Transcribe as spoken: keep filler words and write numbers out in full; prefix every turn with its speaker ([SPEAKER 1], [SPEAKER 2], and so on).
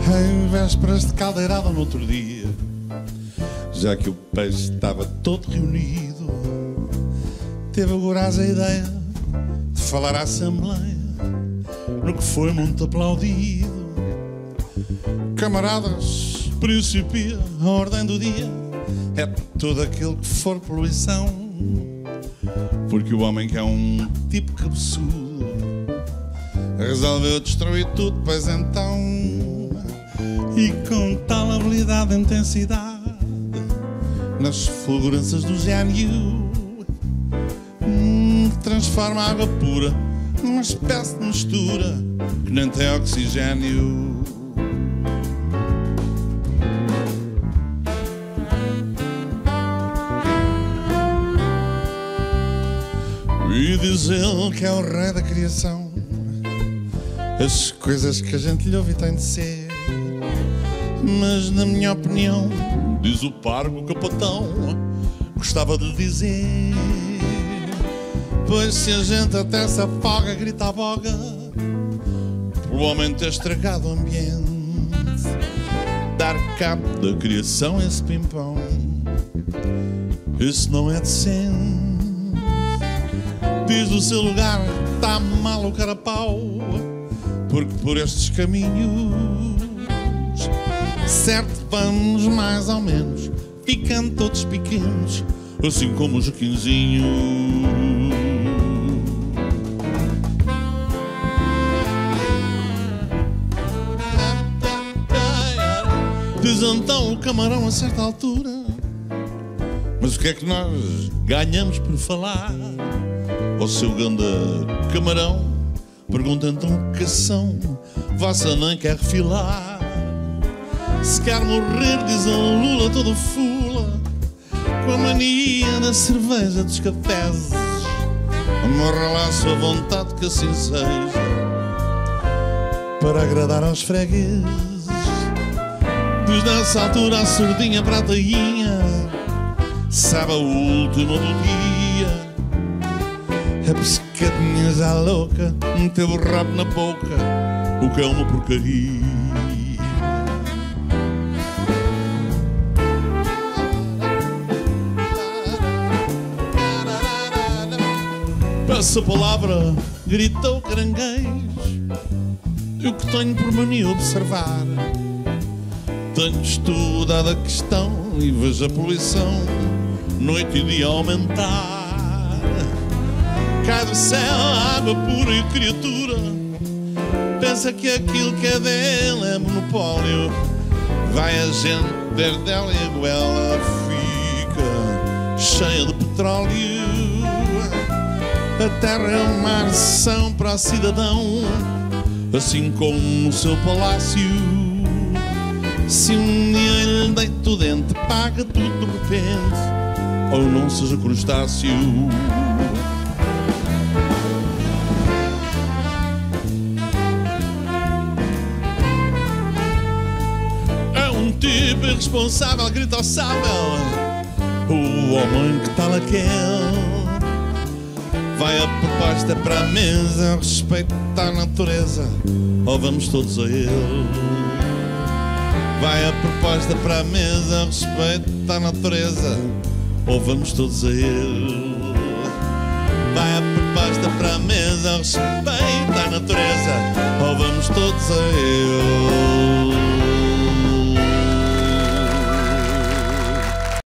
[SPEAKER 1] em vésperas de caldeirada no outro dia, já que o peixe estava todo reunido, teve agora a ideia de falar à Assembleia, no que foi muito aplaudido. Camaradas, principia a ordem do dia, é todo aquele que for poluição, porque o homem que é um tipo cabeçudo resolveu destruir tudo, pois então, e com tal habilidade e intensidade nas fulguranças do gênio, hum, transforma a água pura numa espécie de mistura que nem tem oxigênio. E diz ele que é o rei da criação, as coisas que a gente lhe ouve têm de ser, mas na minha opinião, diz o pargo capatão, gostava de dizer, pois se a gente até se afoga, grita a boga, pelo homem ter estragado o ambiente, dar cabo da criação esse pimpão, isso não é decente. Diz do seu lugar, tá mal o carapau, porque por estes caminhos, certo, vamos mais ou menos ficando todos pequenos, assim como o Joaquinzinho. Diz então o camarão a certa altura, mas o que é que nós ganhamos por falar? Ó seu ganda camarão, pergunta então que ação vossa nem quer refilar. Se quer morrer, diz a Lula todo fula, com a mania da cerveja dos cafés, morra lá a sua vontade que assim seja, para agradar aos fregueses. Diz nessa altura a surdinha para a tainha, sabe a última do dia, a pescadinha já louca meteu o rabo na boca, o que é uma porcaria. Passa a palavra, gritou o caranguejo, eu que tenho por mania observar, tenho estudado a questão e vejo a poluição noite e dia aumentar. Cai do céu a água pura e a criatura pensa que aquilo que é dele é monopólio. Vai a gente ver dela e a goela fica cheia de petróleo. A terra é uma arção para o cidadão, assim como no seu palácio. Se um dia lhe deita o dente, paga tudo de repente, ou não seja crustáceo. Tipo irresponsável, grita ao sábio, o homem que tal aquele. Vai a proposta para a mesa, respeita a natureza, ou vamos todos a ele. Vai a proposta para a mesa, respeita a natureza, ou vamos todos a ele. Vai a proposta para a mesa, respeita a natureza, ou vamos todos a ele.